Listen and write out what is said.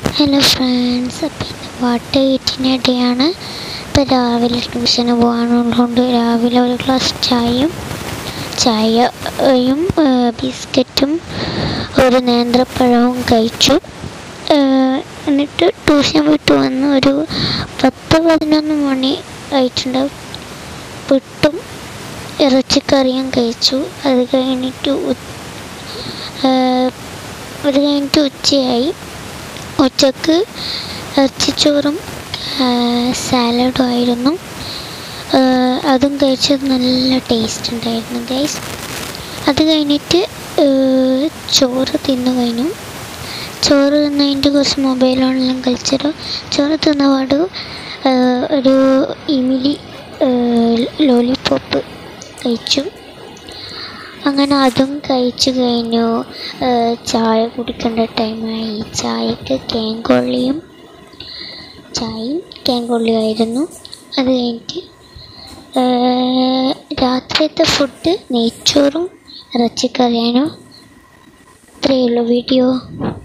Hello friends, അപ്പം what ഈറ്റിനിടെയാണ്. ഇപ്പോൾ രാവിലെ ട്യൂഷന് പോകാനുള്ളതുകൊണ്ട് രാവിലെ ഒരു ഗ്ലാസ് ചായയും ബിസ്ക്കറ്റും ഒരു നേന്ത്രപ്പഴവും കഴിച്ചു. എന്നിട്ട് ട്യൂഷൻ വിട്ട് വന്ന് ഒരു 10-11 മണി ആയിട്ടുണ്ടാവും. പുട്ടും ഇറച്ചിക്കറിയും കഴിച്ചു. അത് കഴിഞ്ഞിട്ട് ഉച്ചയായി. ഉച്ചക്ക് ഇറച്ചിച്ചോറും സാലഡും ആയിരുന്നു. അതും കഴിച്ചത് നല്ല ടേസ്റ്റ് ഉണ്ടായിരുന്നു ഗൈസ്. അത് കഴിഞ്ഞിട്ട് ചോറ് തിന്നു കഴിഞ്ഞു. ചോറ് തിന്നതിൻ്റെ കുറച്ച് മൊബൈലോണെല്ലാം കളിച്ചിട്ട് ചോറ് തിന്നപാട് ഒരു ഇമിലി ലോലിപോപ്പ് കഴിച്ചു. അങ്ങനെ അതും കഴിച്ചു കഴിഞ്ഞു. ചായ കുടിക്കേണ്ട ടൈമായി. ചായക്ക് ചായയും കേങ്കൊള്ളിയായിരുന്നു. അത് കഴിഞ്ഞിട്ട് രാത്രിയത്തെ ഫുഡ് നെയ്ച്ചോറും ഇറച്ചിക്കറിയാനും. ഇത്രയേ ഉള്ളൂ വീഡിയോ.